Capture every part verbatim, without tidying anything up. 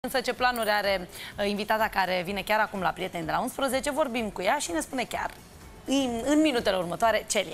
Însă ce planuri are uh, invitata care vine chiar acum la Prieteni de la unsprezece, vorbim cu ea și ne spune chiar în, în minutele următoare Celia.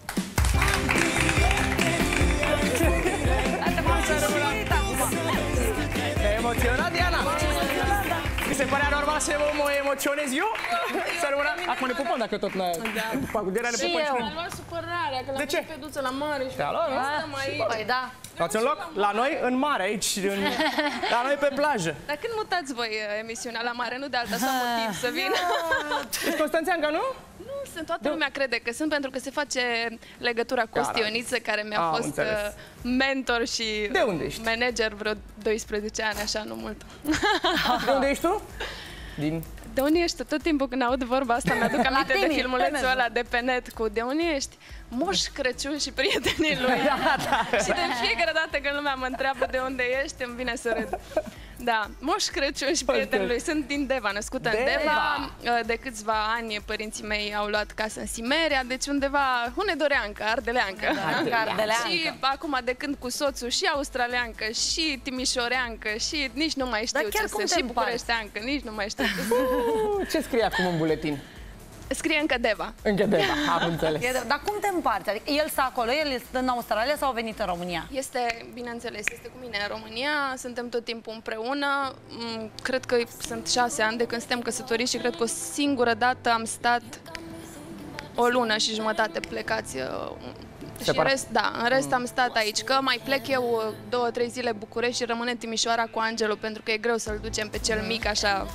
Te-ai emoționat, Diana? Mi se părea normal să mă emoționez eu? Să rămână... Acum ne pupăm dacă tot la... Da. Cu Diana ne pupăm și mi-a luat supărarea, că l-am văzut pe Duță la mare și... Te-a luat, nu? Stăm aici. Păi da. Luați un loc? La noi, în mare, aici, în... la noi pe plajă. Dar când mutați voi emisiunea la mare, nu de alta, să am motiv să vin? Ești Constanțeanca, nu? Nu, sunt, toată lumea crede că sunt, pentru că se face legătura cu o stioniță care mi-a fost înțeles. mentor și de unde ești? manager vreo doisprezece ani, așa, nu mult. De unde ești tu? Din... De unde ești? Tot timpul când aud vorba asta mi-aduc aminte de filmulețul ăla de pe net cu de unde ești? Moș Crăciun și prietenii lui. Da, da. Și de fiecare dată când lumea mă întreabă de unde ești, îmi vine să râd. Da, Moș Crăciun și prietenii lui. Sunt din Deva, născută în Deva. De câțiva ani părinții mei au luat casă în Simeria, deci undeva hunedoreancă, ardeleancă. Da, ardeleancă. Și acum de când cu soțul și australeancă și timișoreancă și nici nu mai știu ce să, și bucureșteancă, nici nu mai știu ce să. Ce scrie acum în buletin? Scrie încă Deva. Încă Deva, am înțeles. Dar cum te împarți? Adică el stă acolo, el este în Australia sau a venit în România? Este, bineînțeles, este cu mine în România, suntem tot timpul împreună. Cred că sunt șase ani de când suntem căsătoriți și cred că o singură dată am stat o lună și jumătate plecați. Și în rest, da, în rest am stat aici, că mai plec eu două, trei zile București și rămân în Timișoara cu Angelo, pentru că e greu să-l ducem pe cel mic așa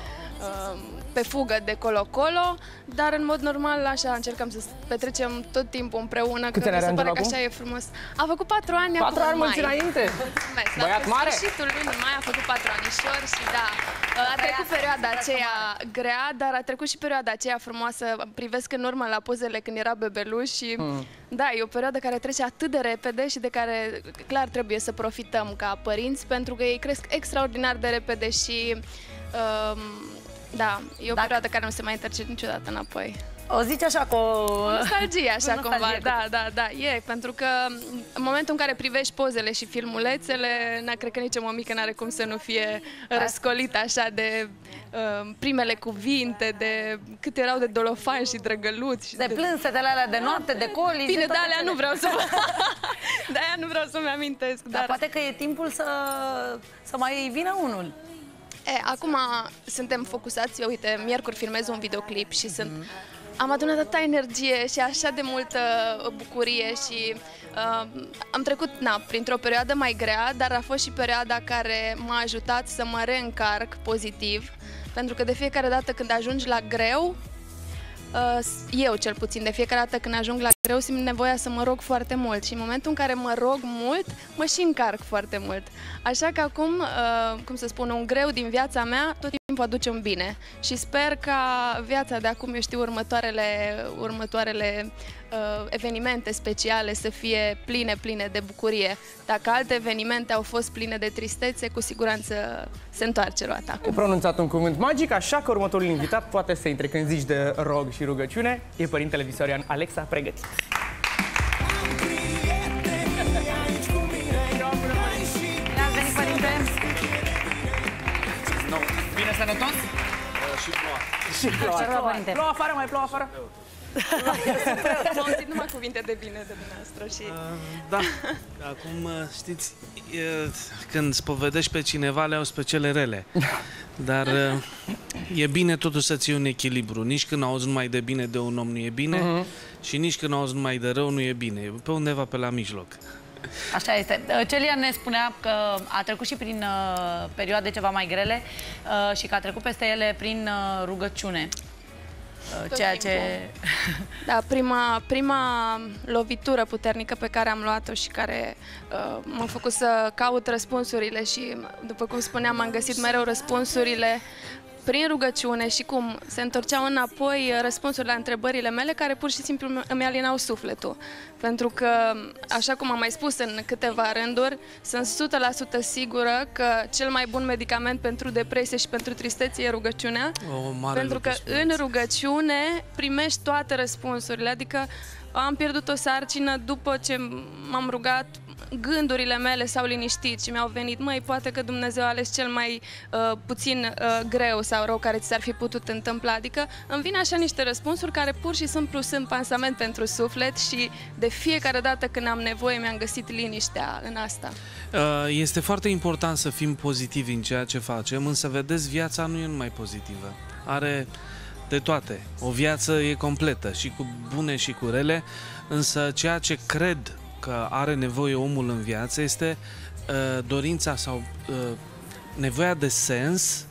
pe fugă de colo-colo, dar în mod normal așa încercăm să petrecem tot timpul împreună. Câte ani are se pare Angelo că așa e frumos. A făcut patru ani patru acum ani mulți înainte. Băiat mare. La sfârșitul lunii mai a făcut patru anișori și da, a trecut perioada aceea grea, dar a trecut și perioada aceea frumoasă. Privesc în urmă la pozele când era bebeluș și hmm. da, e o perioadă care trece atât de repede și de care clar trebuie să profităm ca părinți, pentru că ei cresc extraordinar de repede și um, da, e o Dacă... perioadă care nu se mai întorce niciodată înapoi. O zici așa cu o nostalgie, așa cu cumva, da, da, da, e, pentru că în momentul în care privești pozele și filmulețele, cred că nici o mămică n-are cum să nu fie răscolită așa de uh, primele cuvinte, de cât erau de dolofani și drăgăluți. De, de plânsetele alea de noapte, de coli. Bine, de alea nu vreau să de aia nu vreau să-mi amintesc. Dar, dar poate că e timpul să, să mai vină unul. E, acum suntem focusați, eu, uite, miercuri filmez un videoclip și sunt, am adunat atâta energie și așa de multă bucurie și uh, am trecut, na, printr-o perioadă mai grea, dar a fost și perioada care m-a ajutat să mă reîncarc pozitiv, pentru că de fiecare dată când ajungi la greu, uh, eu cel puțin, de fiecare dată când ajung la greu, simt nevoia să mă rog foarte mult și în momentul în care mă rog mult, mă și încarc foarte mult. Așa că acum, uh, cum să spun, un greu din viața mea tot timpul aduce un bine și sper ca viața de acum, eu știu, următoarele, următoarele uh, evenimente speciale să fie pline, pline de bucurie. Dacă alte evenimente au fost pline de tristețe, cu siguranță se întoarce roata acum. E pronunțat un cuvânt magic, așa că următorul invitat poate să intre când zici de rog și rugăciune. E părintele visorian Alexa, pregătit. Bine sănătos? Și ploua. Și ploua. Ploua afară, mai ploua afară. Am auzit numai cuvinte de bine de dumneavoastră și... Da, acum știți, când spovedești pe cineva, le auzi pe cele rele. Dar e bine totuși să ții un echilibru. Nici când auzi numai de bine de un om nu e bine și nici când auzi numai de rău nu e bine. E pe undeva pe la mijloc. Așa este. Celia ne spunea că a trecut și prin uh, perioade ceva mai grele uh, și că a trecut peste ele prin uh, rugăciune. Uh, ceea ce... Da, prima, prima lovitură puternică pe care am luat-o și care uh, m-a făcut să caut răspunsurile și, după cum spuneam, am găsit mereu răspunsurile prin rugăciune și cum se întorceau înapoi răspunsuri la întrebările mele care pur și simplu îmi alinau sufletul. Pentru că, așa cum am mai spus în câteva rânduri, sunt o sută la sută sigură că cel mai bun medicament pentru depresie și pentru tristețe e rugăciunea. O mare pentru că în rugăciune primești toate răspunsurile. Adică am pierdut o sarcină după ce m-am rugat gândurile mele s-au liniștit și mi-au venit, măi, poate că Dumnezeu a ales cel mai uh, puțin uh, greu sau rău care ți s-ar fi putut întâmpla. Adică îmi vin așa niște răspunsuri care pur și simplu sunt pansament pentru suflet și de fiecare dată când am nevoie mi-am găsit liniștea în asta. Este foarte important să fim pozitivi în ceea ce facem, însă vedeți, viața nu e numai pozitivă. Are de toate. O viață e completă și cu bune și cu rele, însă ceea ce cred că are nevoie omul în viață este uh, dorința sau uh, nevoia de sens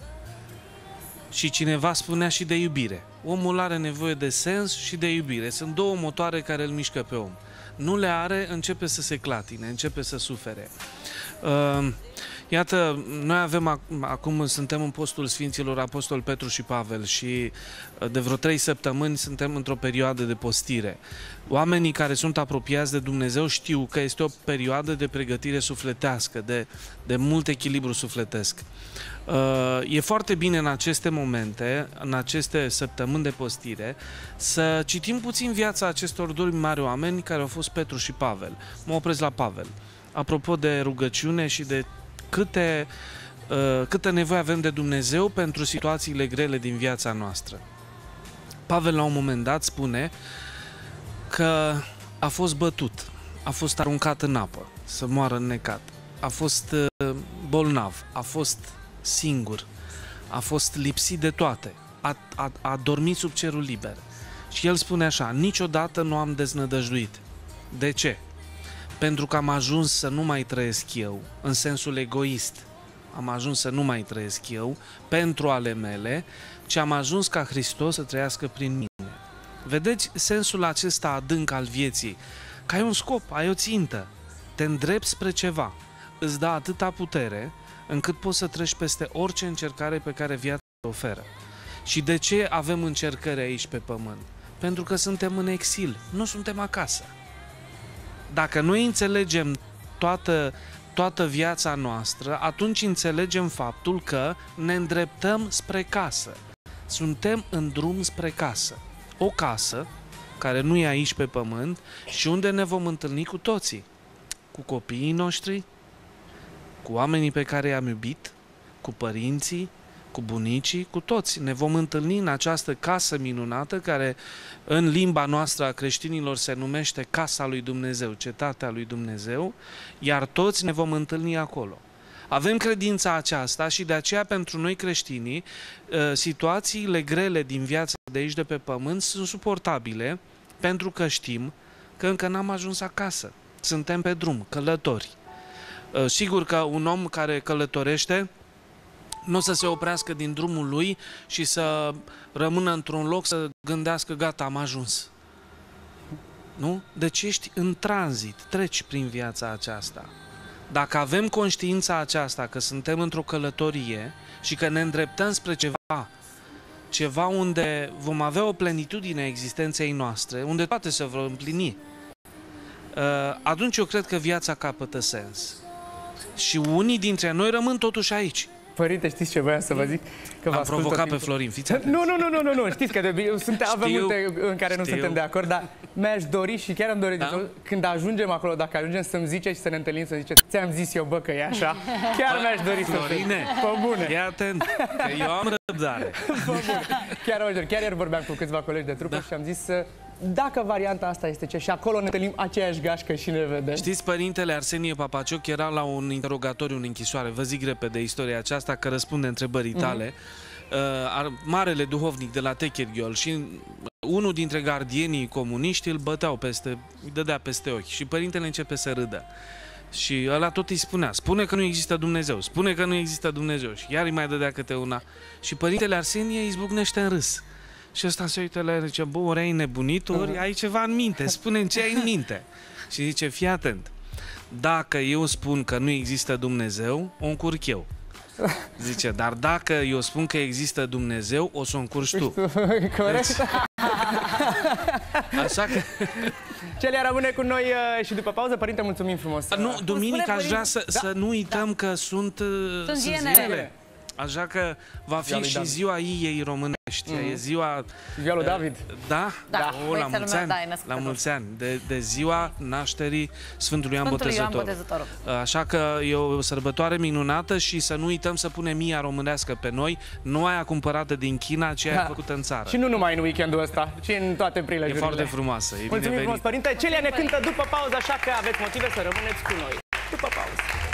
și cineva spunea și de iubire. Omul are nevoie de sens și de iubire. Sunt două motoare care îl mișcă pe om. Nu le are, începe să se clatine, începe să sufere. Uh, Iată, noi avem acum, suntem în postul Sfinților Apostol Petru și Pavel și de vreo trei săptămâni suntem într-o perioadă de postire. Oamenii care sunt apropiați de Dumnezeu știu că este o perioadă de pregătire sufletească, de, de mult echilibru sufletesc. E foarte bine în aceste momente, în aceste săptămâni de postire, să citim puțin viața acestor doi mari oameni care au fost Petru și Pavel. Mă opresc la Pavel. Apropo de rugăciune și de câte, uh, câtă nevoie avem de Dumnezeu pentru situațiile grele din viața noastră. Pavel la un moment dat spune că a fost bătut, a fost aruncat în apă, să moară înnecat, a fost uh, bolnav, a fost singur, a fost lipsit de toate, a, a, a dormit sub cerul liber. Și el spune așa, niciodată nu am deznădăjduit. De ce? Pentru că am ajuns să nu mai trăiesc eu, în sensul egoist. Am ajuns să nu mai trăiesc eu, pentru ale mele, ci am ajuns ca Hristos să trăiască prin mine. Vedeți sensul acesta adânc al vieții, că ai un scop, ai o țintă, te îndrepți spre ceva, îți dă atâta putere, încât poți să treci peste orice încercare pe care viața te oferă. Și de ce avem încercări aici pe pământ? Pentru că suntem în exil, nu suntem acasă. Dacă noi înțelegem toată, toată viața noastră, atunci înțelegem faptul că ne îndreptăm spre casă. Suntem în drum spre casă. O casă care nu e aici pe pământ și unde ne vom întâlni cu toții. Cu copiii noștri, cu oamenii pe care i-am iubit, cu părinții, cu bunicii, cu toți. Ne vom întâlni în această casă minunată care în limba noastră a creștinilor se numește Casa lui Dumnezeu, Cetatea lui Dumnezeu, iar toți ne vom întâlni acolo. Avem credința aceasta și de aceea pentru noi creștinii situațiile grele din viața de aici de pe pământ sunt suportabile pentru că știm că încă n-am ajuns acasă. Suntem pe drum, călători. Sigur că un om care călătorește nu o să se oprească din drumul lui și să rămână într-un loc să gândească, gata, am ajuns. Nu? Deci ești în tranzit, treci prin viața aceasta. Dacă avem conștiința aceasta că suntem într-o călătorie și că ne îndreptăm spre ceva, ceva unde vom avea o plenitudine a existenței noastre, unde toate se vor împlini, atunci eu cred că viața capătă sens. Și unii dintre noi rămân totuși aici. Părinte, știți ce voiam să vă zic? Că Am provocat pe Florin, fiți atenți. Nu, nu, nu, nu, nu, nu, știți că de, sunt, avem multe în care nu știu. suntem de acord, dar mi-aș dori și chiar am dorit, da? Când ajungem acolo, dacă ajungem să-mi ziceți și să ne întâlnim, să ziceți, ți-am zis eu, bă, că e așa, chiar mi-aș dori să Florine, pe bune. Fii atent, că eu am răbdare. Pe bune. Chiar, chiar ieri vorbeam cu câțiva colegi de trupă, da, și am zis să... Dacă varianta asta este ce și acolo ne întâlnim aceeași gașcă și ne vedem. Știți, părintele Arsenie Papacioc era la un interogatoriu în închisoare. Vă zic repede istoria aceasta, că răspunde întrebării tale. Mm-hmm. uh, marele duhovnic de la Techirghiol și unul dintre gardienii comuniști îl băteau peste, îi dădea peste ochi și părintele începe să râdă. Și ăla tot îi spunea, spune că nu există Dumnezeu, spune că nu există Dumnezeu. Și iar îi mai dădea câte una. Și părintele Arsenie îi izbucnește în râs. Și ăsta se uită la el, zice, bă, ori ai nebunit, ori ai ceva în minte, spune-mi ce ai în minte. Și zice, fii atent, dacă eu spun că nu există Dumnezeu, o încurc eu. Zice, dar dacă eu spun că există Dumnezeu, o să o încurci tu. Corect. Deci... Așa că... Celia rămâne cu noi uh, și după pauză. Părinte, mulțumim frumos. Nu, duminică aș vrea să, da, să nu uităm, da, că sunt, uh, sunt zile. Așa că va fi și ziua ei românești. Mm. E ziua... Ziua lui David. Da? Da. O, la mulți ani. La mulți ani. De, de ziua nașterii Sfântului Ioan Botezătorul. Așa că e o sărbătoare minunată și să nu uităm să punem mia românească pe noi, nu aia cumpărată din China, ci aia da. făcută în țară. Și nu numai în weekendul ăsta, ci în toate prilejurile. E foarte frumoasă. E Mulțumim frumos, părinte. Celia ne cântă după pauză, așa că aveți motive să rămâneți cu noi. După pauză.